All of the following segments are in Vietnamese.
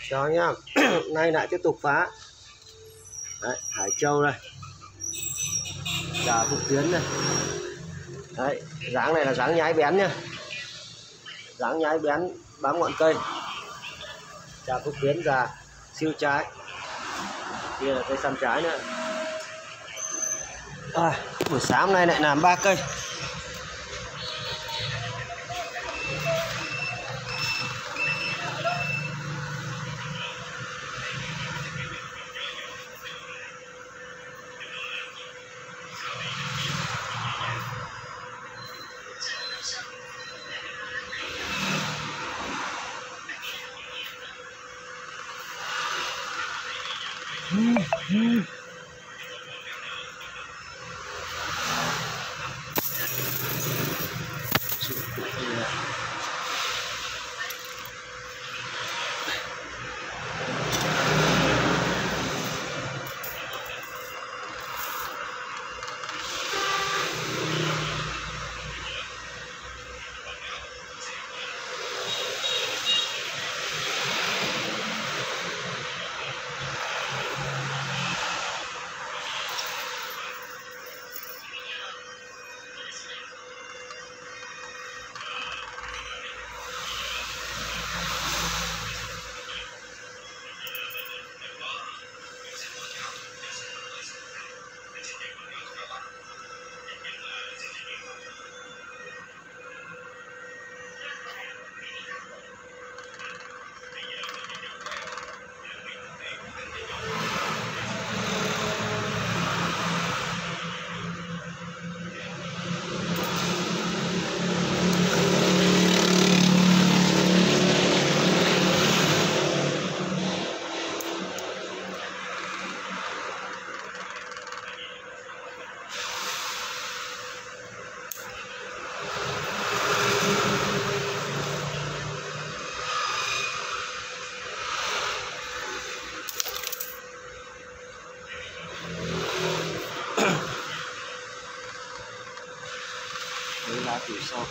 cho nhá. Nay lại tiếp tục phá. Đấy, Hải Châu đây, Trà Phúc Tiến này. Đấy, dáng này là dáng nhái bén nhá, dáng nhái bén bám ngọn cây. Trà Phúc Tiến già siêu trái, kia là cây xăm trái nữa. Buổi sáng hôm nay lại làm 3 cây. Đây là tủ sau.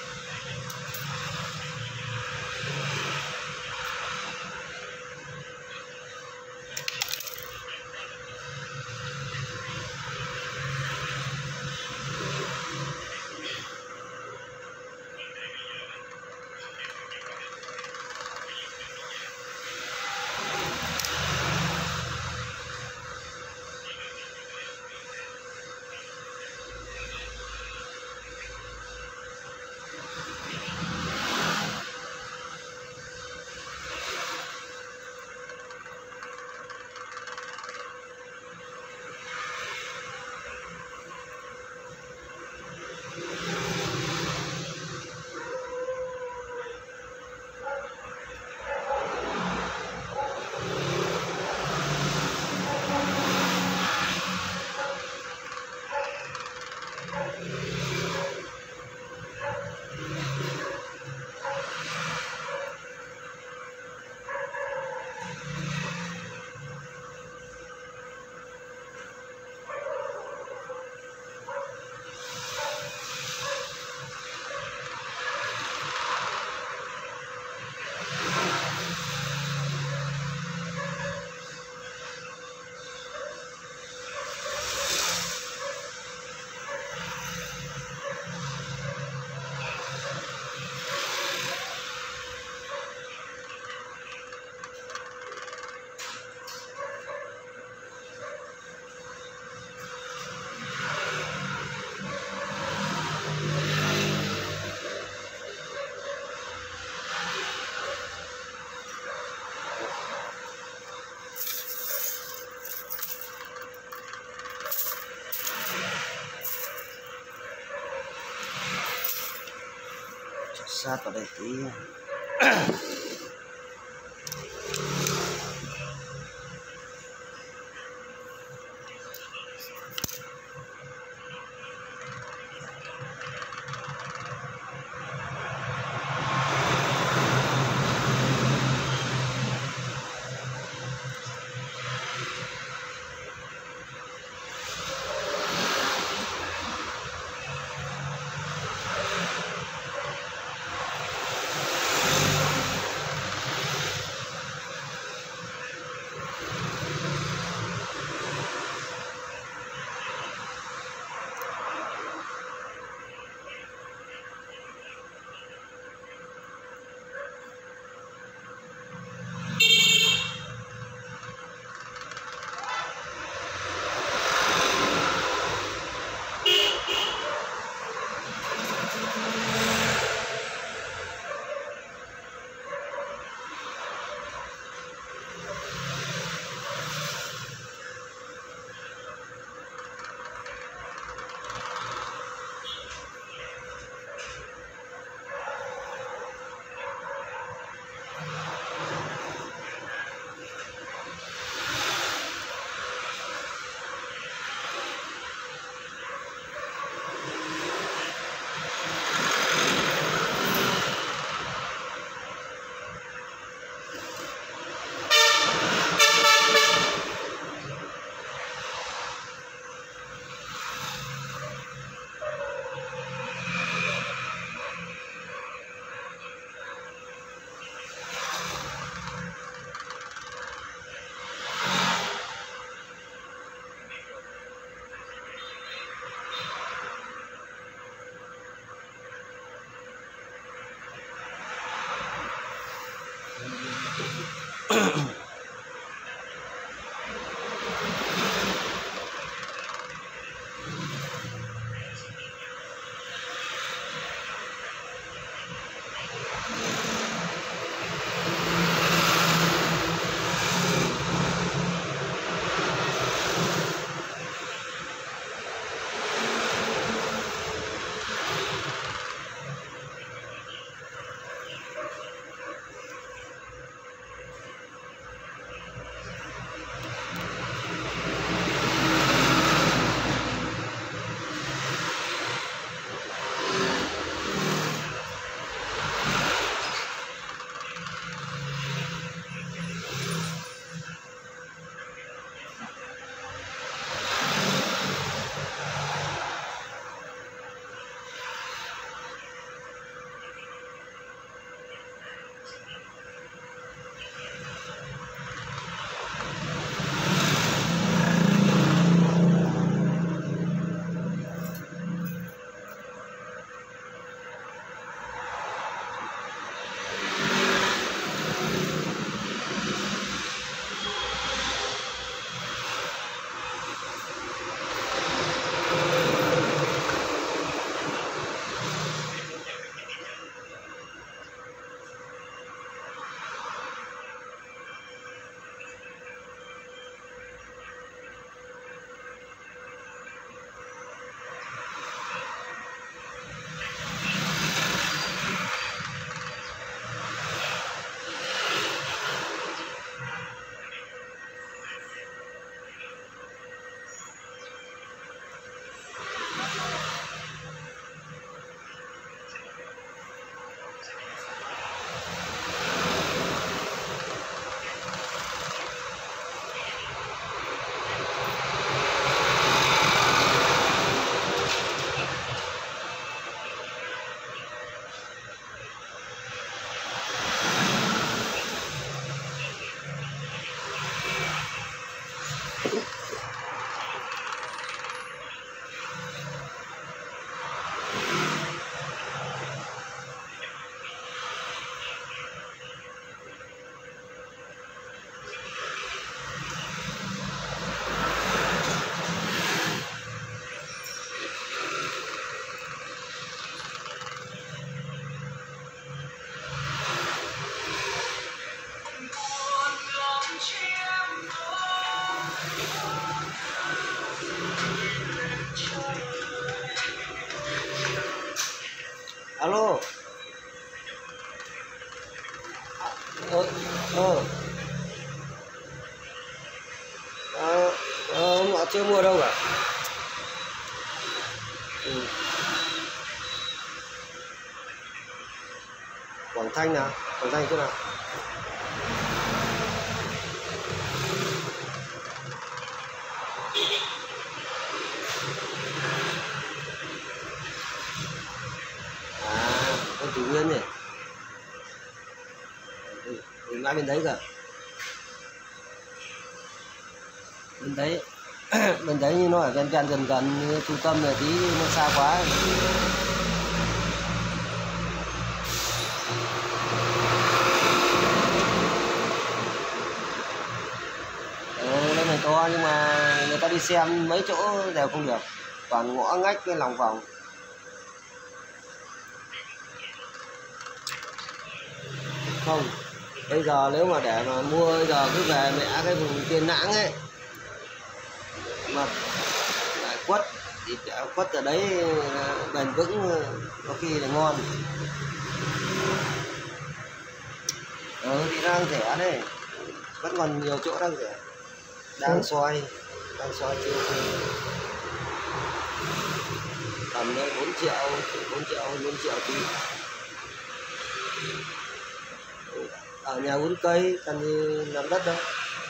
Sát vào đây tí. Alo. Họ chưa mua đâu cả. Quảng Thanh nào? Quảng Thanh chỗ nào? Con Thủy Nguyên nhỉ? Đến ngay bên đấy cả. Bên đấy bên đấy như nó ở gần gần trung tâm này tí nó xa quá. Đây này to nhưng mà người ta đi xem mấy chỗ đều không được, toàn ngõ ngách cái lòng vòng. Không, bây giờ nếu mà để mà mua bây giờ cứ về mẹ cái vùng Tiên Lãng ấy mà lại quất thì quất ở đấy bền vững, có khi là ngon. Thì đang rẻ đấy, vẫn còn nhiều chỗ đang rẻ, đang xoay chưa tầm 4 triệu 4 triệu tí. Ở nhà uống cây cần gì làm đất đâu.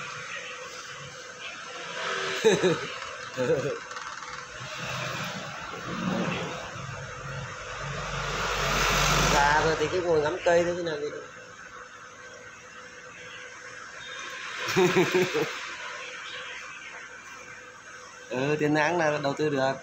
Già rồi thì cứ ngồi ngắm cây thôi chứ làm gì đâu. Tiên Lãng là đầu tư được.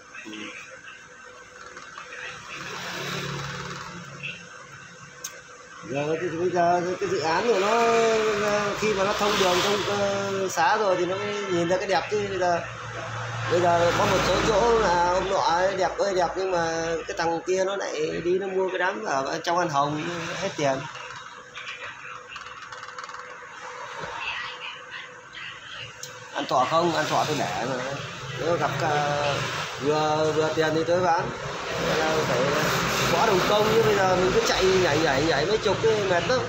Giờ thì bây giờ cái dự án của nó khi mà nó thông đường trong xã rồi thì nó mới nhìn ra cái đẹp, chứ bây giờ có một số chỗ là ông nọ ấy đẹp ơi đẹp, nhưng mà cái thằng kia nó lại đi nó mua cái đám ở trong An Hồng hết tiền. Ăn thọ không, ăn thọ tôi để mà nếu gặp vừa tiền thì tôi bán. Nên là phải quá đồng công, như bây giờ mình cứ chạy nhảy mấy chục cái mệt lắm.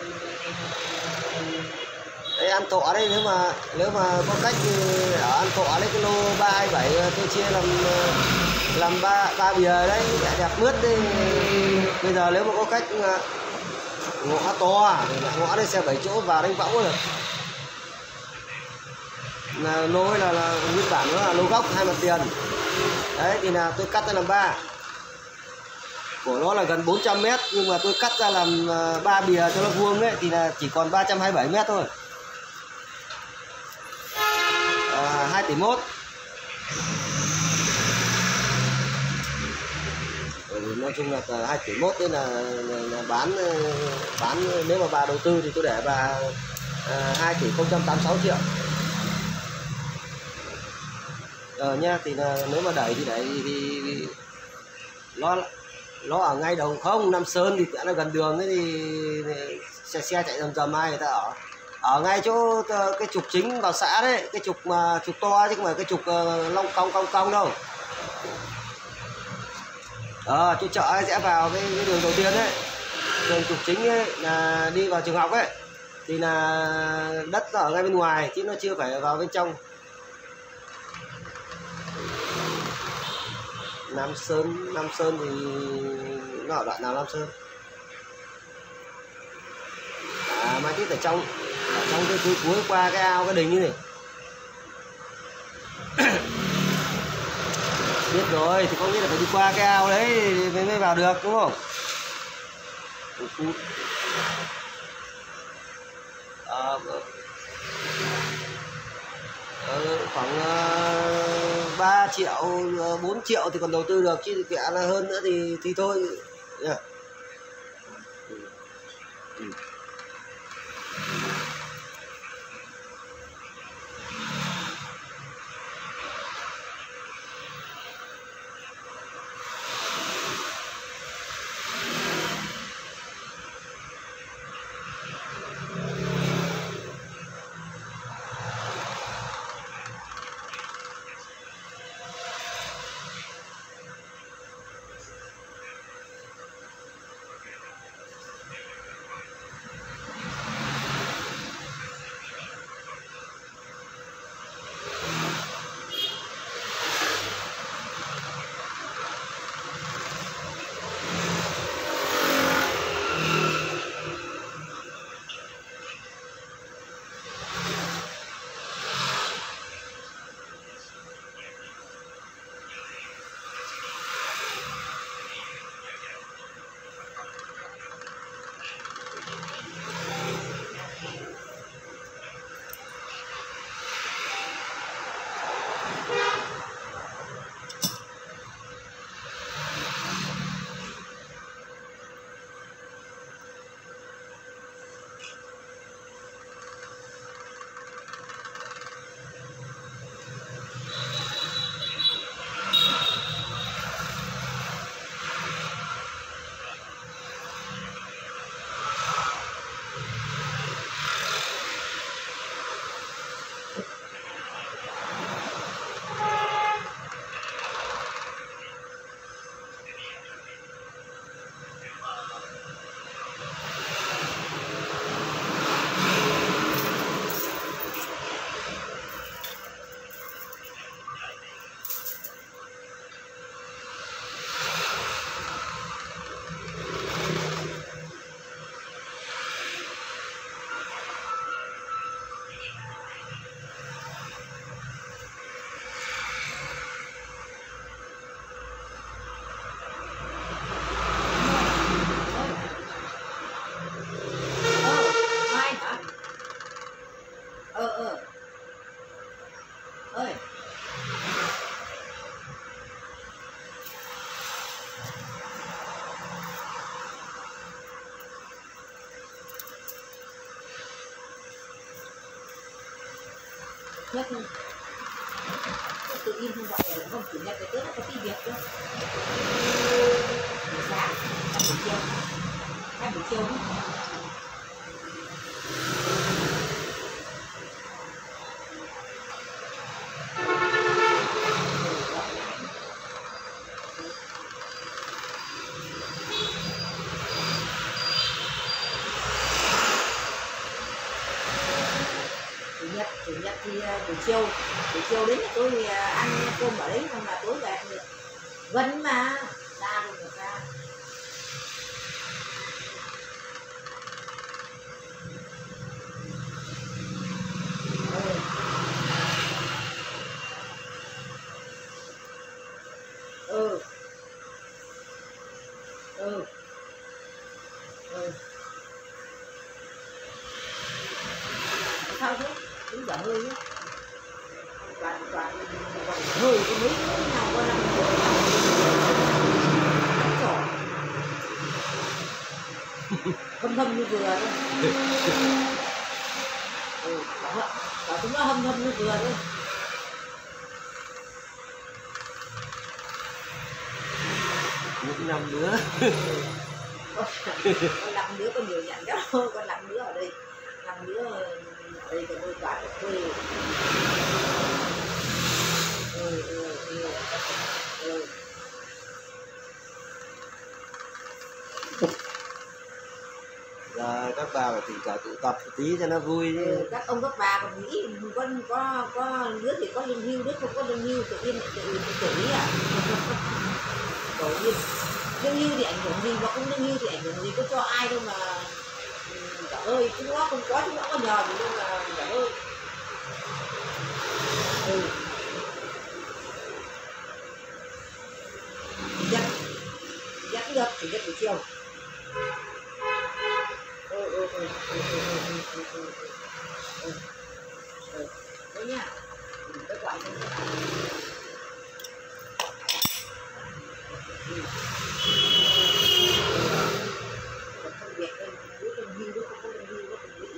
Đấy, ăn thọ đấy, nếu mà có cách thì ở ăn thọ đấy cái lô 327 tôi chia làm ba bìa đấy đẹp mướt đi. Bây giờ nếu mà có cách ngõ to, ngõ đây xe 7 chỗ vào đánh võng rồi. Là lô ấy là nguyên bản nó là lô góc 2 mặt tiền. Đấy thì là tôi cắt ra làm 3. Của nó là gần 400 m, nhưng mà tôi cắt ra làm 3 bìa cho nó vuông đấy thì là chỉ còn 327 m thôi. 2 tỷ 1. Nói chung là 2 tỷ 1 nên là bán nếu mà bà đầu tư thì tôi để bà 2 tỷ 086 triệu. Nha, thì là nếu mà đẩy thì đẩy thì nó ở ngay đầu không, Nam Sơn thì đã là gần đường ấy, thì xe chạy dầm ai người ta ở ngay chỗ cái trục chính vào xã đấy, cái trục to chứ không phải cái trục long cong đâu. Chỗ chợ ấy sẽ vào cái đường đầu tiên đấy, đường trục chính ấy là đi vào trường học ấy, thì là đất nó ở ngay bên ngoài chứ nó chưa phải vào bên trong. Nam Sơn thì nó ở đoạn nào Nam Sơn? Mai tít ở trong cái cuối qua cái ao cái đình như này. Biết rồi, thì có nghĩa là phải đi qua cái ao đấy mới vào được đúng không? Khoảng 3 triệu 4 triệu thì còn đầu tư được, chứ kẻ là hơn nữa thì thôi. Yeah. nhất tự nhiên không gọi là không chủ nhật cái tết có tí việc nữa. Buổi sáng hay buổi chiều chủ nhật thì buổi chiều đến tôi ăn cơm ở đấy, xong là tối về thì vẫn mà ra luôn được ra. Sao thế? Cũng giảm hơi nhé. Toàn hơi có mấy cái nào qua làm hâm như vừa thôi. Bảo chúng nó hâm như vừa thôi. Những năm nữa. Con 5 đứa con nhiều nhận đó, con 5 đứa ở đây. 5 đứa ở đây thì tôi toàn thuê. Là các bà phải thỉnh thoảng tụ tập một tí cho nó vui chứ. Các ông các bà còn nghĩ có đứa thì có lương hưu, đứa không có lương hưu tự nhiên tự ý à. Tổ nhiên lương hưu thì ảnh hưởng gì, mà không lương hưu thì ảnh hưởng gì, có cho ai đâu mà cả ơi, chúng nó không có, chúng nó có nhờ gì đâu mà cả ơi. Dắt được chỉ biết buổi chiều. Đấy nha, tôi gọi cho không việc đây, đứa con hưu, đứa không có lương hưu, đứa con nghĩ.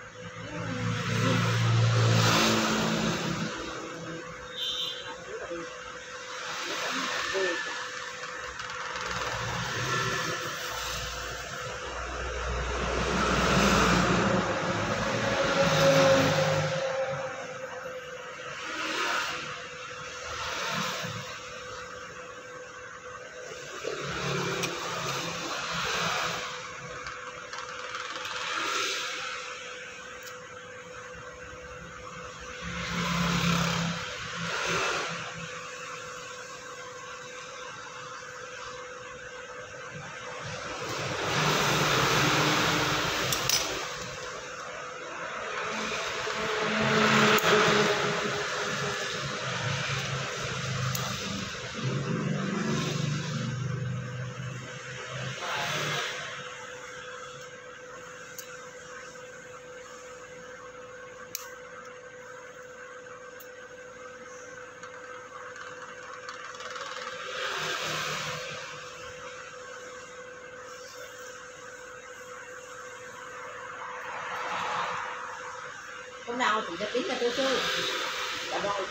Hôm nào chủ nhật tính là tôi chơi cả đội.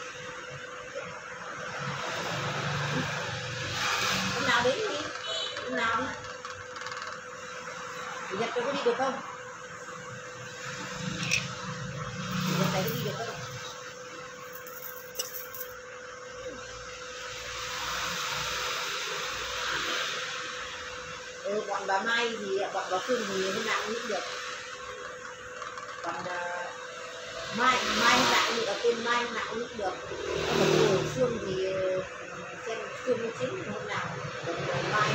Hôm nào đến đi, hôm nào đi. Chủ nhật tôi có đi được không? Chủ nhật này có đi được không? Bọn bà Mai thì bọn bà Phương thì hôm nào cũng được. Còn mai lại thì ở tên mai nào cũng được. Còn buổi Phương thì xem Phương mới chính hôm nào. Còn mai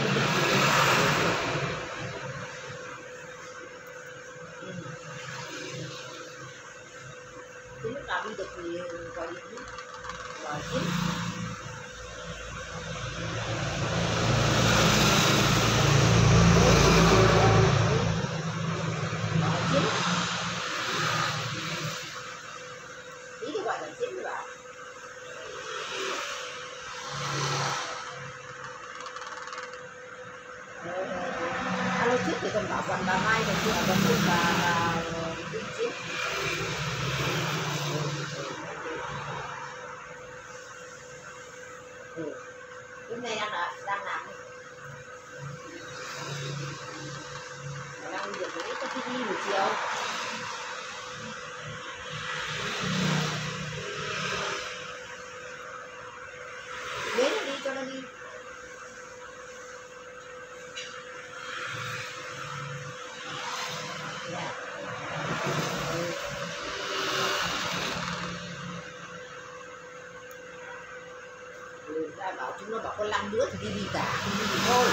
lúc nào đi được thì gọi điện gọi chính. Alo trước thì còn bảo bọn bà Mai còn chưa ở gần bà Vinh Chiến. chúng nó bảo có 5 đứa thì đi cả, không đi thì thôi.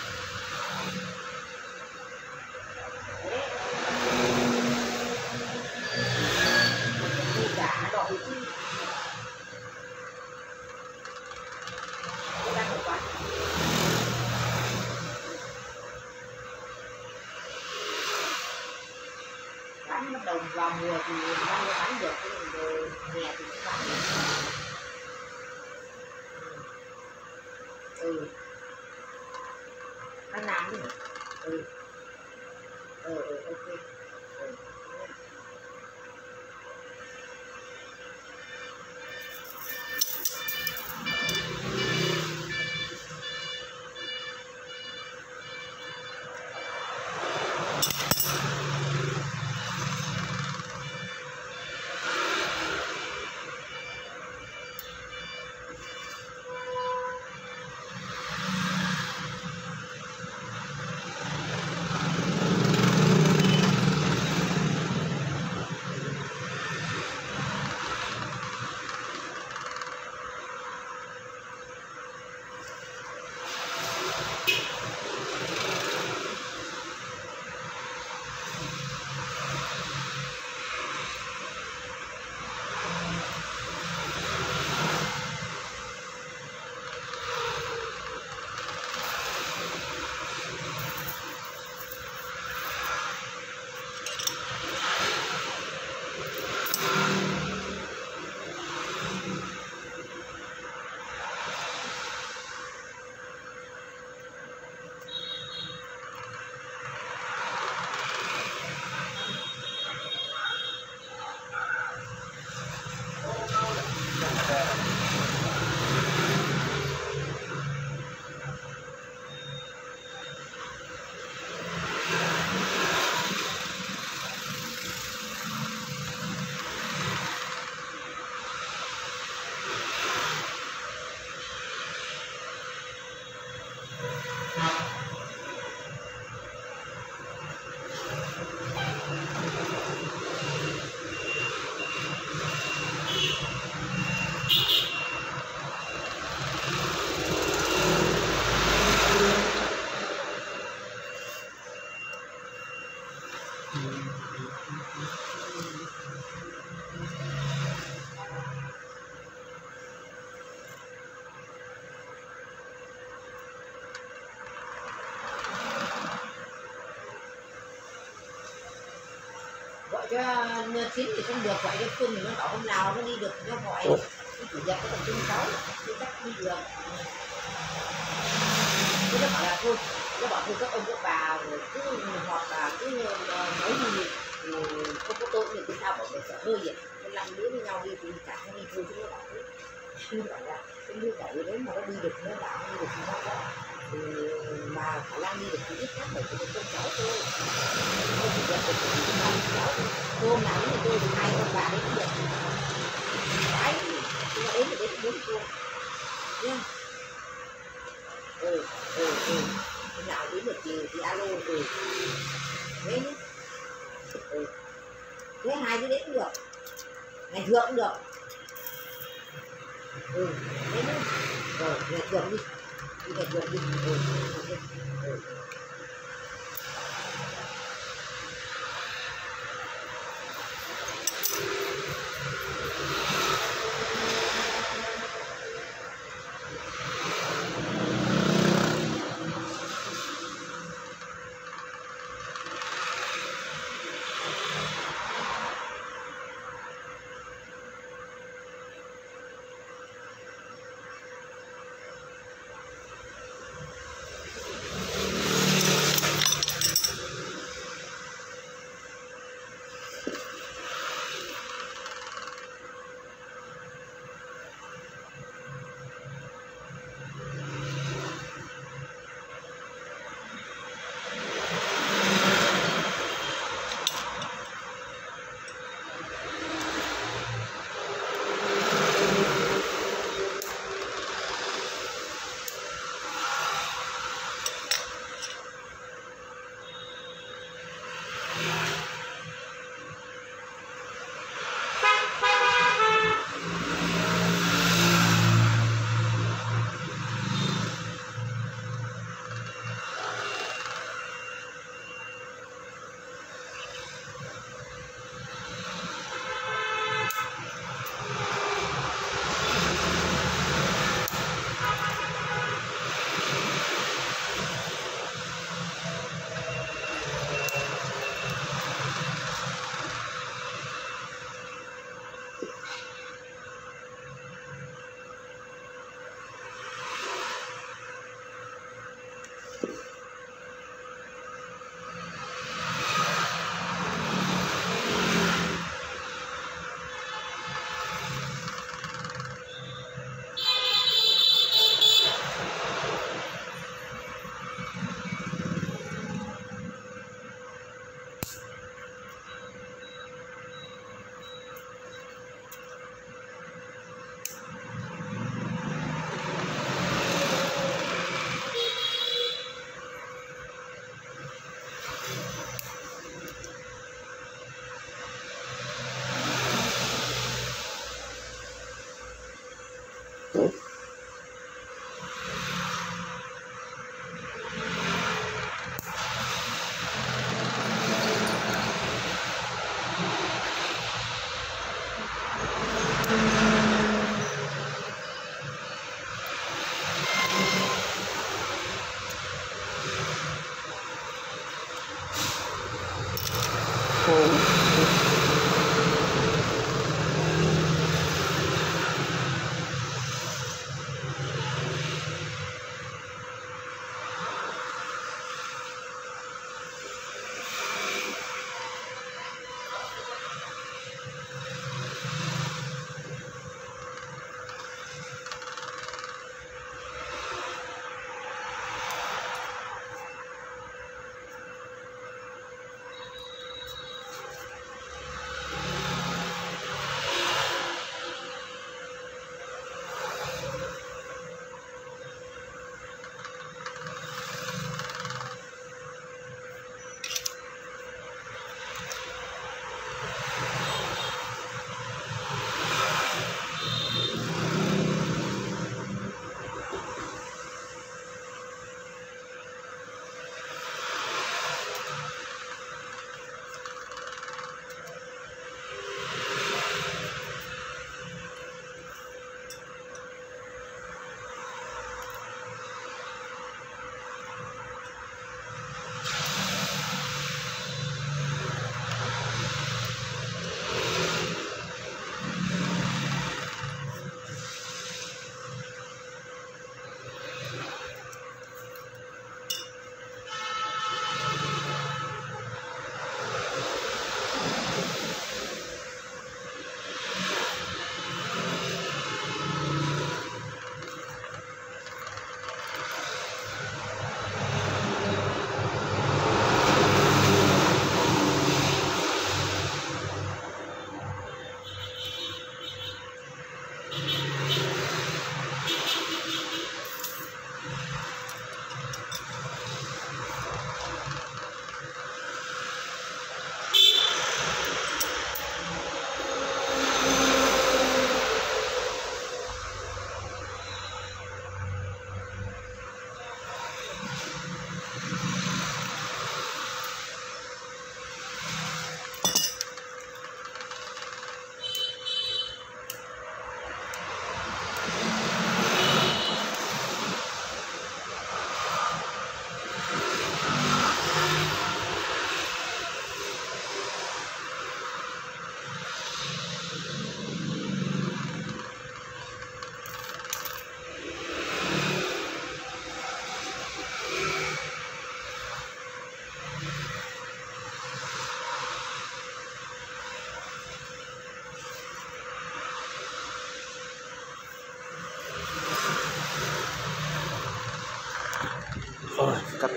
Đấy. Đi cả đòi chứ. Nó đang ở quán. Bán bắt đầu vào mùa thì đang bán được, rồi hè thì cũng bán được. Ăn làm đi. Ok. Gọi cho Chín thì không được, gọi cho Phương thì nó bảo hôm nào nó đi được nó gọi. Cái chủ nhật có tập trung 6 thì chắc đi được. Thế nó bảo là thôi, nó bảo thôi các ông các bà cứ họp và cứ nói gì thì không có tốt thì cái sao bảo mày sợ hơi vậy. Cái 5 đứa với nhau đi thì cả không đi thôi, chúng nó bảo thế. Nó bảo là cái đứa bảy đấy mà nó đi được, nó bảo đi được thì nó có mà khả năng đi được thì ít nhất phải có con cháu thôi. Không chỉ được thì con cháu hôm nào thì tôi thì 2 con bà đấy cũng được. Đấy, chúng nó đến thì đến 4 con nha. Hôm nào đến được thì alo. Thế nhé. Thế 2 đứa đến cũng được, ngày thường cũng được. Thế nhé. Rồi ngày thường đi, ngày thường đi.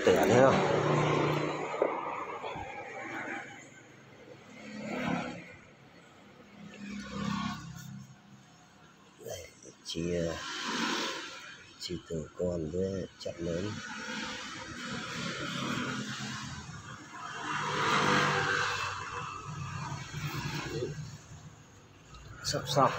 tẻ thấy không? Đây, chỉ từ con với chậm lớn. Sắp xong.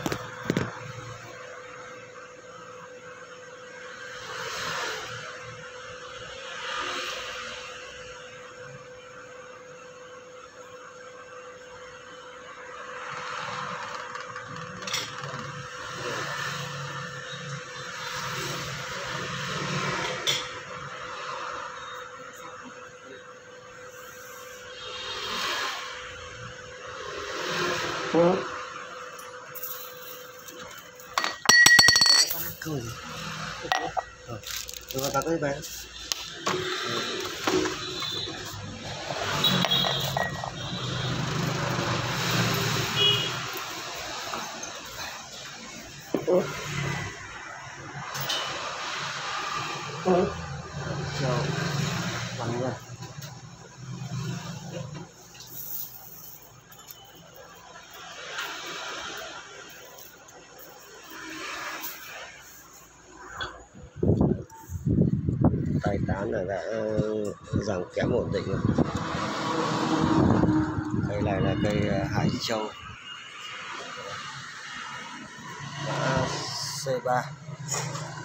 Cười. Rồi tắt đi bé. Chào bạn nha. Tay tán là đã rằng kém ổn định rồi. Cây này là cây Hải Châu đã C3.